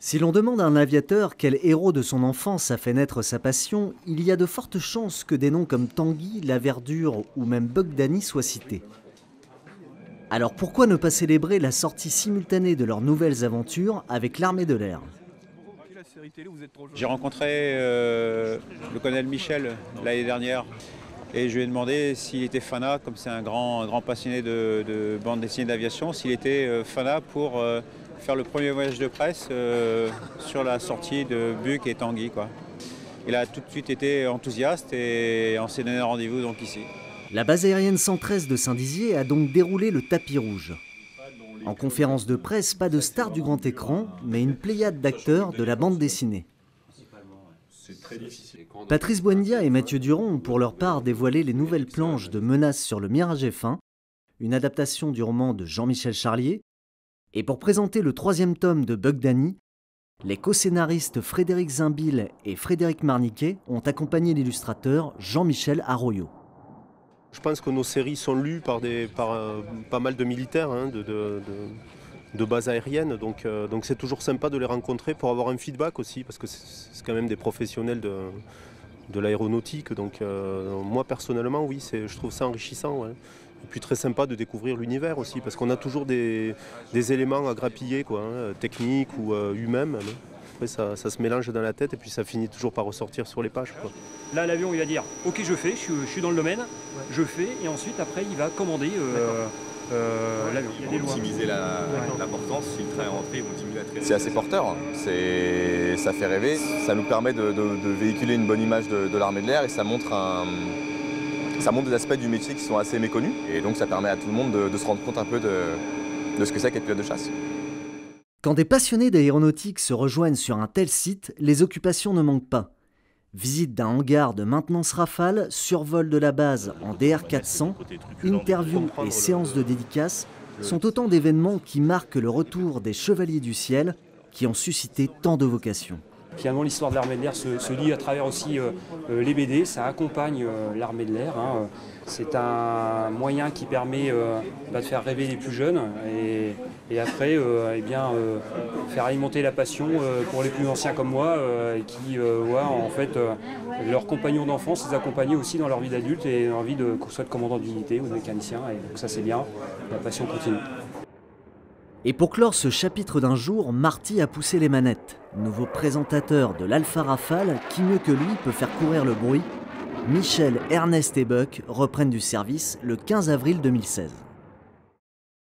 Si l'on demande à un aviateur quel héros de son enfance a fait naître sa passion, il y a de fortes chances que des noms comme Tanguy, La Verdure ou même Bogdani soient cités. Alors pourquoi ne pas célébrer la sortie simultanée de leurs nouvelles aventures avec l'armée de l'air? J'ai rencontré le colonel Michel l'année dernière et je lui ai demandé s'il était fanat, comme c'est un grand passionné de bande dessinée d'aviation, s'il était fanat pour faire le premier voyage de presse sur la sortie de Buk et Tanguy, quoi. Il a tout de suite été enthousiaste et on s'est donné rendez-vous donc ici. La base aérienne 113 de Saint-Dizier a donc déroulé le tapis rouge. En conférence de presse, pas de star du grand écran, mais une pléiade d'acteurs de la bande dessinée. Patrice Buendia et Mathieu Duron ont pour leur part dévoilé les nouvelles planches de Menace sur le Mirage F1, une adaptation du roman de Jean-Michel Charlier. Et pour présenter le 3e tome de Bogdani, les co-scénaristes Frédéric Zimbil et Frédéric Marniquet ont accompagné l'illustrateur Jean-Michel Arroyo. Je pense que nos séries sont lues par pas mal de militaires de base aérienne, donc c'est toujours sympa de les rencontrer pour avoir un feedback aussi, parce que c'est quand même des professionnels de l'aéronautique, donc moi personnellement oui, je trouve ça enrichissant. Ouais. Et puis très sympa de découvrir l'univers aussi, parce qu'on a toujours des éléments à grappiller, quoi, hein, techniques ou humains même. Après ça se mélange dans la tête et puis ça finit toujours par ressortir sur les pages, quoi. Là, l'avion, il va dire « Ok, je fais, je suis dans le domaine, je fais », et ensuite, après, il va commander l'avion. Pour optimiser l'importance, si le train est rentré, ils vont optimiser la traînée. C'est assez porteur, ça fait rêver, ça nous permet de véhiculer une bonne image de l'armée de l'air et ça montre des aspects du métier qui sont assez méconnus. Et donc ça permet à tout le monde de se rendre compte un peu de ce que c'est qu'être pilote de chasse. Quand des passionnés d'aéronautique se rejoignent sur un tel site, les occupations ne manquent pas. Visite d'un hangar de maintenance Rafale, survol de la base en DR400, interviews et séances de dédicaces sont autant d'événements qui marquent le retour des Chevaliers du Ciel qui ont suscité tant de vocations. Finalement, l'histoire de l'armée de l'air se lit à travers aussi les BD, ça accompagne l'armée de l'air. Hein. C'est un moyen qui permet de faire rêver les plus jeunes et après faire alimenter la passion pour les plus anciens comme moi qui voient en fait leurs compagnons d'enfance les accompagner aussi dans leur vie d'adulte et dans leur vie de soit de commandant d'unité ou de mécanicien. Et donc ça c'est bien, la passion continue. Et pour clore ce chapitre d'un jour, Marty a poussé les manettes. Nouveau présentateur de l'Alpha Rafale, qui mieux que lui peut faire courir le bruit? Michel, Ernest et Buck reprennent du service le 15 avril 2016.